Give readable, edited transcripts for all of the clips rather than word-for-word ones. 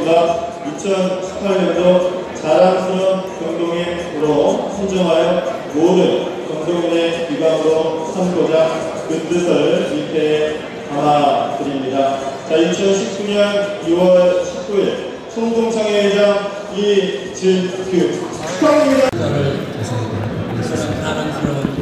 경동인상보다 2018년도 자랑스런 경동인으로 선정하여 모든 경동인의 기감으로 삼고자 그 뜻을 이렇게 담아드립니다. 자, 2019년 2월 19일 총동창회장 이진규 축하합니다. 자랑스런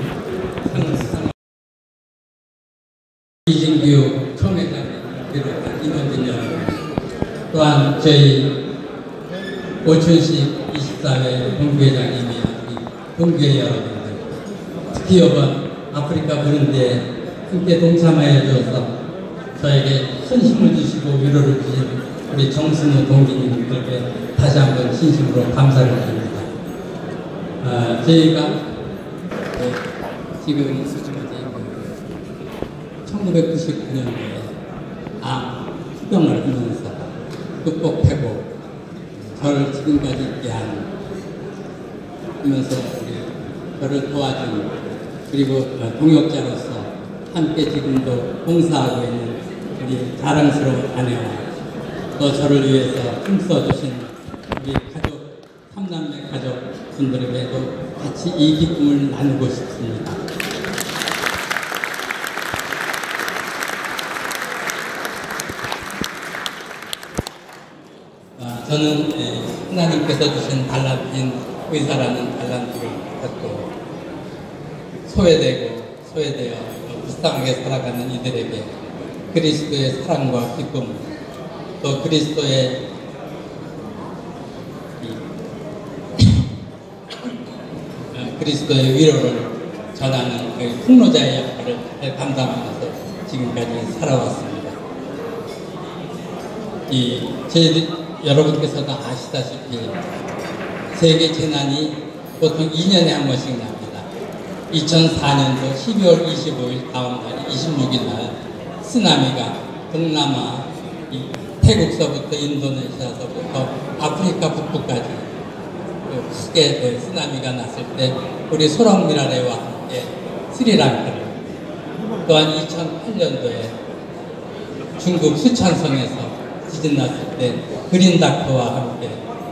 이진규 총회장을 비롯한 임원진 여러분, 또한 저희 오춘식 24회 본부회장님이 본부회 여러분들, 특히 이번 아프리카 부른디에 함께 동참하여 주어서 저에게 큰 힘을 주시고 위로를 주신 우리 정순우 동기님들께 다시 한번 진심으로 감사를 드립니다. 저희가 지금 1999년도에 암 투병을 하면서 극복하고 저를 지금까지 있게 하면서 저를 도와준, 그리고 동역자로서 함께 지금도 봉사하고 있는 우리 자랑스러운 아내와 또 저를 위해서 힘써주신 우리 가족, 삼남매 가족분들에게도 같이 이 기쁨을 나누고 싶습니다. 저는 하나님께서 주신 달란트인 의사라는 달란트를 갖고 소외되어 불쌍하게 살아가는 이들에게 그리스도의 사랑과 기쁨, 또 그리스도의 위로를 전하는 그 통로자의 역할을 잘 감당하면서 지금까지 살아왔습니다. 여러분께서도 아시다시피 세계 재난이 보통 2년에 한 번씩 납니다. 2004년도 12월 25일 다음 날 26일 날 쓰나미가 동남아 태국서부터 인도네시아서부터 아프리카 북부까지 크게 쓰나미가 났을 때 우리 소랑미라레와 함께 스리랑카를, 또한 2008년도에 중국 수촨성에서 지진 났을 때 그린다크와 함께,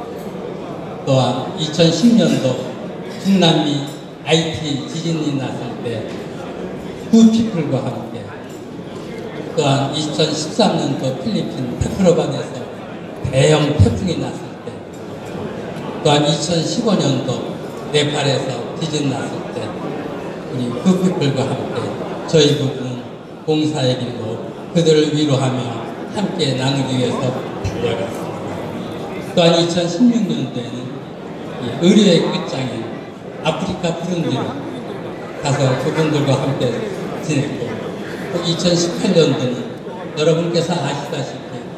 또한 2010년도 중남미 IT 지진이 났을 때 구피플과 함께, 또한 2013년도 필리핀 타크로반에서 대형 태풍이 났을 때, 또한 2015년도 네팔에서 지진 났을 때 우리 구피플과 함께 저희 부부는 봉사의 길로 그들을 위로하며 함께 나누기 위해서 달려갔습니다. 또한 2016년도에는 의료의 끝장인 아프리카 부른디로 가서 그분들과 함께 지냈고, 또 2018년도는 여러분께서 아시다시피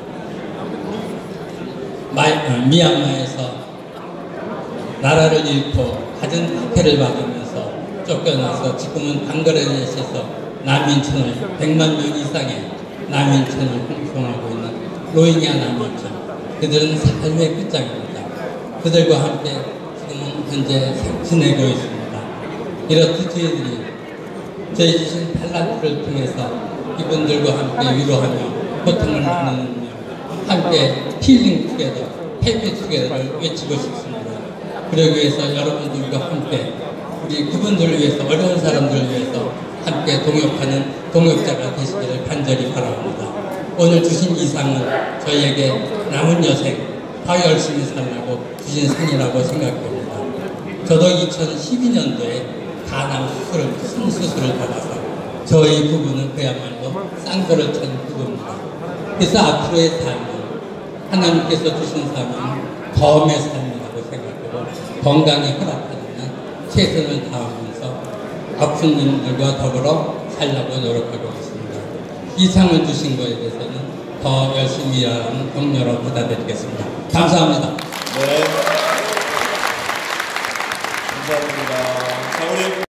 미얀마에서 나라를 잃고 갖은 박해를 받으면서 쫓겨나서 지금은 방글라데시에서 난민촌을 100만 명 이상의 난민촌을 형성하고 있는 로힝야 난민촌, 그들은 삶의 끝장입니다. 그들과 함께 지금은 현재 지내고 있습니다. 이렇듯 저희 주신 달란트를 통해서 이분들과 함께 위로하며 고통을 나누며 함께 힐링 투게더, 해피 투게더를 외치고 싶습니다. 그러기 위해서 여러분들과 함께 우리 그분들을 위해서, 어려운 사람들을 위해서 함께 동역하는 동역자가 되시기를 간절히 바랍니다. 오늘 주신 이 상은 저희에게 남은 여생 더 열심히 살라고 주신 상이라고 생각합니다. 저도 2012년도에 간암 수술을 받아서 저희 부부는 그야말로 쌍도를 친 부부입니다. 그래서 앞으로의 삶은 하나님께서 주신 삶은 덤의 삶이라고 생각하고 건강이 허락하는 최선을 다하면서 아픈 분들과 더불어 살려고 노력하고 있습니다. 이 상을 주신 것에 대해서는 더 열심히 일하는 격려로 받아들이겠습니다. 감사합니다. 네.